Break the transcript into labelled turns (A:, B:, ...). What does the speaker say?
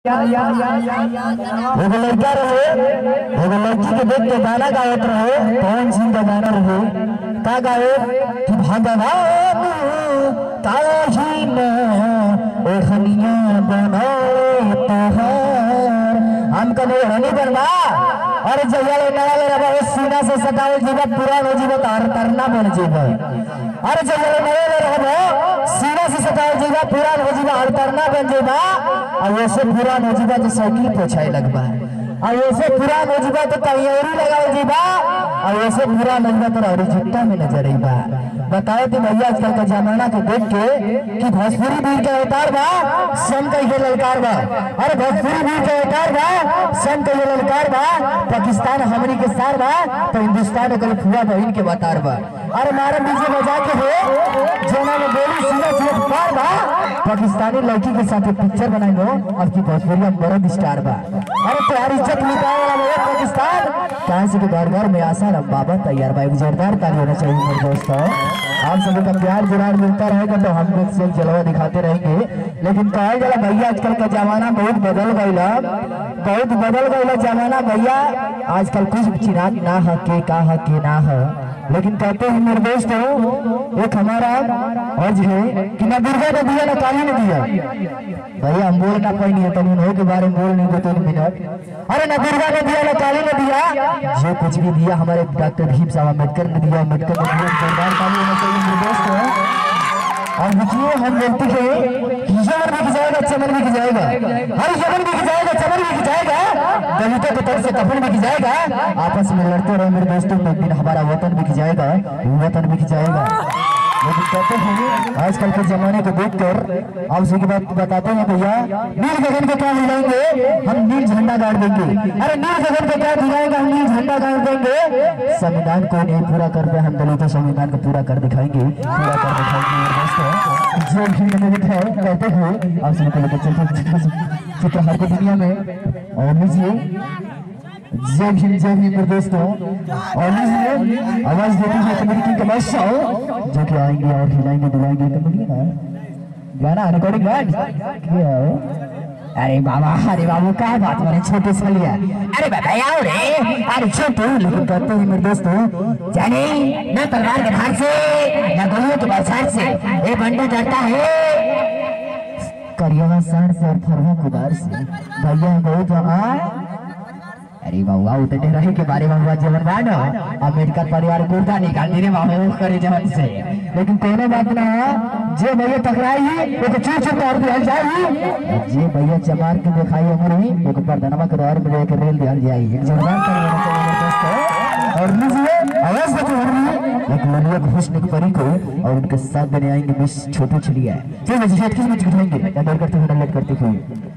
A: एगो लड़का रहे, एगो लड़की के देख के गाना गावत रहे। कौन सिंह का गाना रहे? का गावे कि भगवान ताही न ओढ़निया बनाए तोहार हम कने ओढ़नी बनवा और जयले नया रबा सीना से सटावे जीवा पूरा हो जीवा तार तरना बन जीवा। अरे जयले नया रबा सीना से सटावे जीवा पूरा हो जीवा और तरना बन जीवा। और वैसे पूरा हो जीवा तो साइकिल पोछाए लगबा। और वैसे पूरा हो जीवा तो तैयारी लगाए जीवा। और वैसे पूरा लगबा तो और झुट्टा में नजर आईबा। बताओ तो भैया आजकल का जमाना के देख के कि भोजपुरी भी के अवतार बा सन का ये ललकार बा। अरे भोजपुरी भी के अवतार बा सन का ये ललकार बा। पाकिस्तान हमरी के सार बा तो हिंदुस्तान कल फुआ बहन के अवतार बा। अरे मारे डीजे बजा के हो जोना में बोली सीधा सीधा पार बा। पाकिस्तानी लड़की के साथ पिक्चर बनाइनो अब की भोजपुरी में बड़ा स्टार बा। अरे तुम्हारी इज्जत लुटाए वाला पाकिस्तान कहां से के घर में आशा रब बाबा तैयार बा। एक जोरदार ताली होना चाहिए मेरे दोस्तों। आप सभी का प्यार जुड़ाड़ मिलता रहेगा तो हम लोग से जलवा दिखाते रहेंगे। लेकिन कहा जला भैया आजकल का जमाना बहुत बदल गया, बहुत बदल गया जमाना भैया। आजकल कुछ चिराग ना है के का है के ना है। लेकिन कहते हैं मेरे दोस्त एक हमारा अर्ज है कि ना दुर्गा ने दिया ना काली ने दिया। भैया हम बोल ना पाई नहीं तो उन्होंने के बारे में बोल नहीं दो 3 मिनट। अरे ना दुर्गा ने दिया ना काली ने दिया, जो कुछ भी दिया हमारे डॉक्टर भीम साहब अम्बेडकर ने दिया। अम्बेडकर ने दिया जोरदार ताली होना चाहिए मेरे दोस्त। और देखिए हम बोलते हैं कि जमन भी जाएगा चमन भी जाएगा। हर जमन भी जाएगा चमन भी जाएगा। दलितों की तरफ से कफन भी जाएगा। आपस में लड़ते रहे मेरे दोस्तों एक दिन हमारा वतन भी जाएगा, वतन भी जाएगा। लेकिन कहते हैं आजकल के जमाने को देखकर आप सभी की बात बताते हैं भैया नील गगन को क्या दिलाएंगे हम नील झंडा गाड़ देंगे। अरे नील गगन को क्या दिलाएगा हम नील झंडा गाड़ देंगे। संविधान को नहीं पूरा कर दे हम दलितों संविधान को पूरा कर दिखाएंगे, पूरा कर दिखाएंगे दोस्तों। जो भी है कहते हैं आप सभी को लेकर चलते चित्रहार की दुनिया में और लीजिए जय भीम मेरे दोस्तों। और लीजिए आवाज देती है कमेटी के बादशाह जो कि आएंगे और हिलाएंगे दिलाएंगे कमेटी ना गाना रिकॉर्डिंग बैंड क्या है। अरे बाबू क्या बात मारे छोटे से लिया। अरे बाबा आओ रे। अरे छोटू लेकिन कहते हैं मेरे दोस्तों जाने न तलवार के धार से न गोलियों के बरसात से ये बंदा डरता है करिया साड़ से और फरवा कुदार से। भैया बहुत अरे बाबा उतने रहे के बारे में जीवन बानो अम्बेडकर परिवार गुर्दा निकाल दे रे बाबू करे जवन से। लेकिन कोनो बात ना जे भैया टकराई वो तो चूर चूर और दिया जाई। जे भैया चमार के दिखाई हमरी वो को पर्दनवा के और में लेके रेल दिया जाई। एक जोरदार करना चाहिए दोस्तों। और लीजिए आवाज देते हैं एक ललिया हुस्न की परी को और उनके साथ देने आएंगे मिस छोटू छलिया। चलिए जी किस में दिखाएंगे डर करते हुए लेट करते हुए।